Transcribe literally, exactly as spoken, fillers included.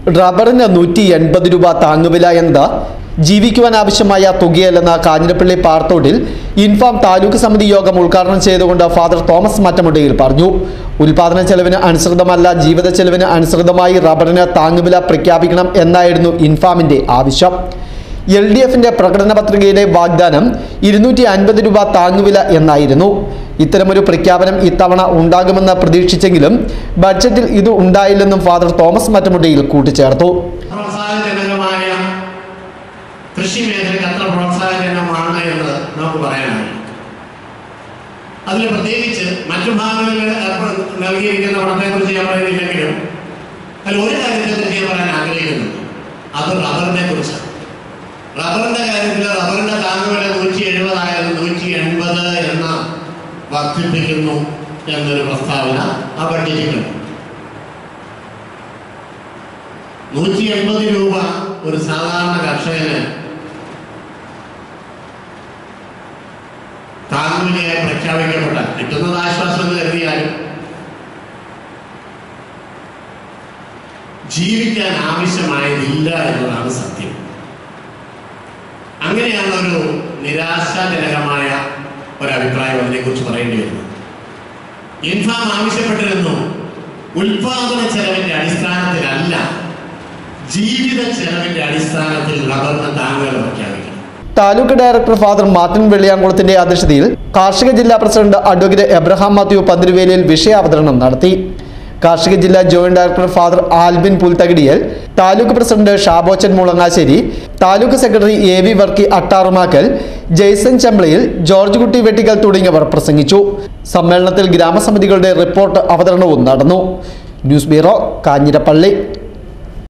റബ്ബറിന് നൂറ്റി എൺപത് രൂപ താങ്ങുവില എന്നത് ജീവിക്കുവാൻ ആവശ്യമായ തുകയല്ലെന്ന് കാഞ്ഞിരപ്പള്ളി പാർത്തോട്ടിൽ ഇൻഫാം താലൂക്ക് സമിതി യോഗം ഉദ്ഘാടനം ചെയ്തുകൊണ്ട് ഫാദർ തോമസ് മറ്റമുണ്ടയിൽ പറഞ്ഞു. ഉൽപാദന ചെലവിന് അനുസൃതമല്ല, ജീവിത ചെലവിന് അനുസൃതമായി റബ്ബറിന് താങ്ങുവില പ്രഖ്യാപിക്കണം എന്നായിരുന്നു ഇൻഫാമിന്റെ ആവശ്യം. എൽ ഡി എഫിന്റെ പ്രകടന പത്രികയിലെ വാഗ്ദാനം ഇരുന്നൂറ്റി അൻപത് രൂപ താങ്ങുവില എന്നായിരുന്നു. ഇത്തരമൊരു പ്രഖ്യാപനം ഇത്തവണ ഉണ്ടാകുമെന്ന് പ്രതീക്ഷിച്ചെങ്കിലും ബഡ്ജറ്റിൽ ഇത് ഉണ്ടായില്ലെന്നും ഫാദർ തോമസ് മറ്റമുണ്ടയിൽ കൂട്ടിച്ചേർത്തു. കൃഷി മേഖലയ്ക്ക് അത്ര പ്രോത്സാഹനമാണ് എന്ന് നമുക്ക് പറയാനാണ്. അതിൽ പ്രത്യേകിച്ച് മറ്റു ഭാഗങ്ങളിൽ നൽകിയിരിക്കുന്ന പണത്തെക്കുറിച്ച് ഞാൻ പറയുന്നില്ലെങ്കിലും അതിൽ ഒരു കാര്യത്തെക്കുറിച്ച് ഞാൻ പറയാൻ ആഗ്രഹിക്കുന്നുണ്ട്. അത് റബ്ബറിനെ കുറിച്ചാണ്. റബ്ബറിന്റെ കാര്യത്തിൽ റബ്ബറിന്റെ താങ്ങുവില നൂറ്റി എഴുപതായത് നൂറ്റി എൺപത് എന്ന് വർദ്ധിപ്പിക്കുന്നു എന്നൊരു പ്രസ്താവന ആ ബഡ്ജറ്റിലുണ്ട്. നൂറ്റി എൺപത് രൂപ ഒരു സാധാരണ കർഷകന് താങ്ങുവിലയായി പ്രഖ്യാപിക്കപ്പെട്ട കിട്ടുന്നത് ആശ്വാസം എന്ന് കരുതിയാലും ജീവിക്കാൻ ആവശ്യമായതില്ല എന്നതാണ് സത്യം. അങ്ങനെയാണ് ഒരു നിരാശാജനകമായ ഒരഭിപ്രായം അതിനെക്കുറിച്ച് പറയേണ്ടി വരുന്നത്. ഇൻഫാം ആവശ്യപ്പെട്ടിരുന്നു ഉൽപാദന ചെലവിന്റെ അടിസ്ഥാനത്തിലല്ല, ജീവിത ചെലവിന്റെ അടിസ്ഥാനത്തിൽ റബ്ബറിന് താങ്ങുവില പ്രഖ്യാപിക്കണം. താലൂക്ക് ഡയറക്ടർ ഫാദർ മാർട്ടിൻ വെള്ളിയാംകുളത്തിന്റെ അധ്യക്ഷതയിൽ കാർഷിക ജില്ലാ പ്രസിഡന്റ് അഡ്വക്കേറ്റ് എബ്രഹാം മാത്യു പന്തിരുവേലിയിൽ വിഷയാവതരണം നടത്തി. കാർഷിക ജില്ലാ joint director father Albin Pulthakidiyil, taluk president Shabochan Mulangassery, taluk secretary A V Varkey Attarumakkal, Jaison Chemplayil, George Kutty Vettickal തുടങ്ങിയവർ പ്രസംഗിച്ചു. സമ്മേളനത്തിൽ ഗ്രാമസമിതികളുടെ റിപ്പോർട്ട് അവതരണവും നടന്നു. News bureau, Kanjirappally.